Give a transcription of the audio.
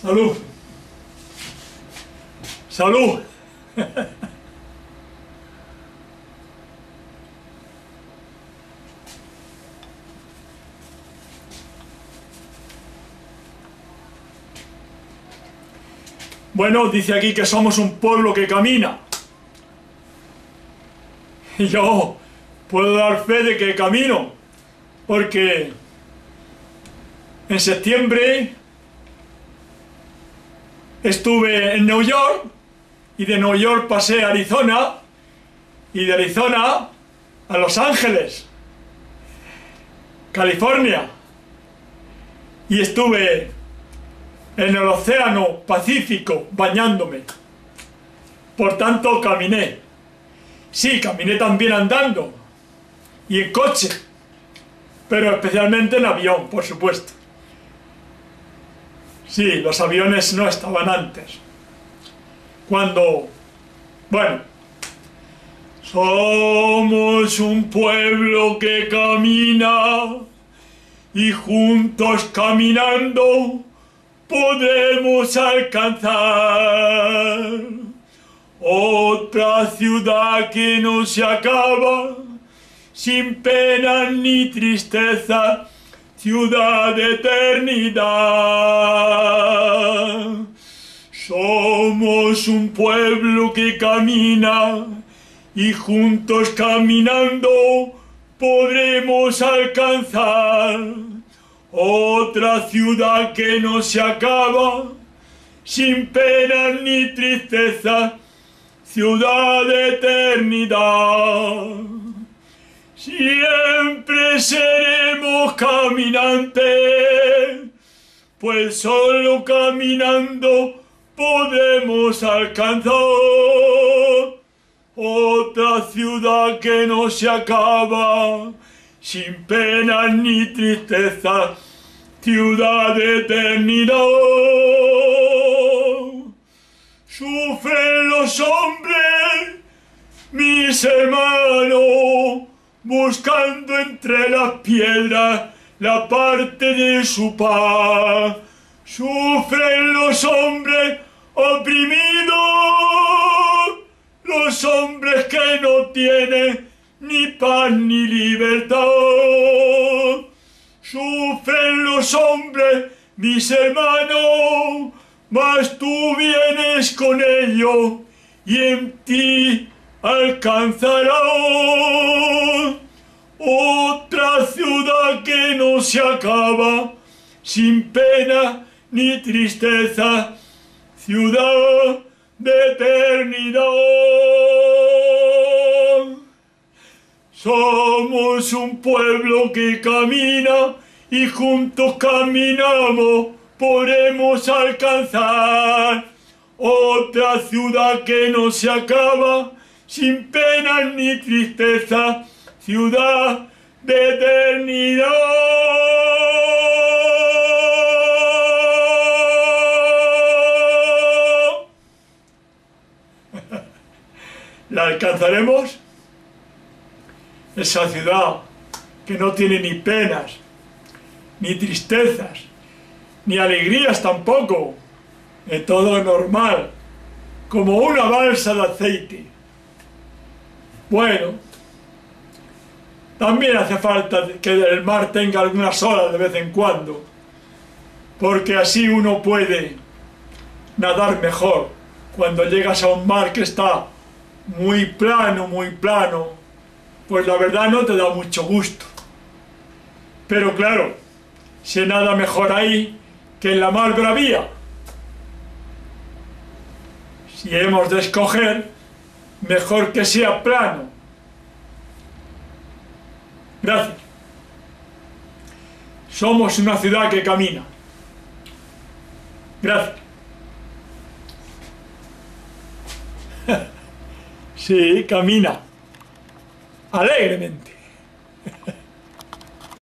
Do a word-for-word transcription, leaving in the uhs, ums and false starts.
Salud. Salud. Bueno, dice aquí que somos un pueblo que camina. Y yo puedo dar fe de que camino, porque en septiembre estuve en Nueva York, y de Nueva York pasé a Arizona, y de Arizona a Los Ángeles, California, y estuve en el océano Pacífico bañándome. Por tanto, caminé. Sí, caminé también andando y en coche, pero especialmente en avión, por supuesto. Sí, los aviones no estaban antes. Cuando, bueno, somos un pueblo que camina y juntos caminando podremos alcanzar otra ciudad que no se acaba, sin pena ni tristeza, ciudad de eternidad. Somos un pueblo que camina y juntos caminando podremos alcanzar otra ciudad que no se acaba, sin pena ni tristeza, ciudad de eternidad. Siempre seremos caminantes, pues solo caminando podemos alcanzar otra ciudad que no se acaba, sin pena ni tristeza, ciudad de eternidad. Sufren los hombres, mis hermanos, buscando entre las piedras la parte de su paz. Sufren los hombres oprimidos, los hombres que no tienen ni paz ni libertad. Sufren los hombres, mis hermanos, mas tú vienes con ellos y en ti alcanzarás otra ciudad que no se acaba, sin pena ni tristeza, ciudad de eternidad. Somos un pueblo que camina y juntos caminamos podremos alcanzar otra ciudad que no se acaba, sin pena ni tristeza, ciudad de eternidad. ¿La alcanzaremos? Esa ciudad que no tiene ni penas, ni tristezas, ni alegrías tampoco, es todo normal, como una balsa de aceite. Bueno, también hace falta que el mar tenga algunas olas de vez en cuando, porque así uno puede nadar mejor cuando llegas a un mar que está muy plano, muy plano, pues la verdad no te da mucho gusto. Pero claro, se nada mejor ahí que en la mar bravía. Si hemos de escoger, mejor que sea plano. Gracias. Somos una ciudad que camina. Gracias. Sí, camina. Alegremente.